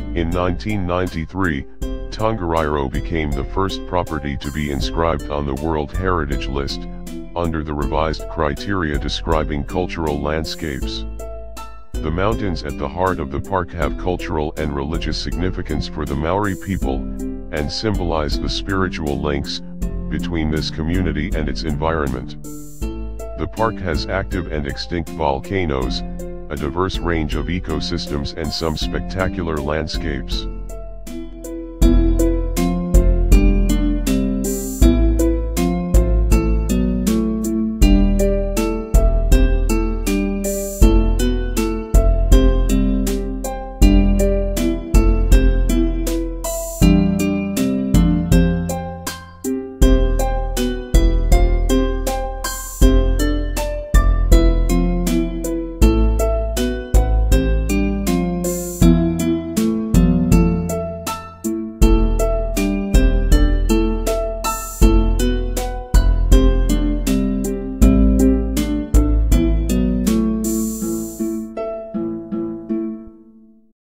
In 1993, Tongariro became the first property to be inscribed on the World Heritage List, under the revised criteria describing cultural landscapes. The mountains at the heart of the park have cultural and religious significance for the Maori people, and symbolize the spiritual links between this community and its environment. The park has active and extinct volcanoes, a diverse range of ecosystems and some spectacular landscapes.